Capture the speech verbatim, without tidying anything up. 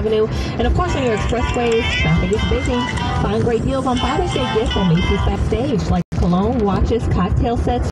Avenue. And of course, on your expressways, traffic is busy. Find great deals on Father's Day gifts at Macy's Backstage, like cologne, watches, cocktail sets,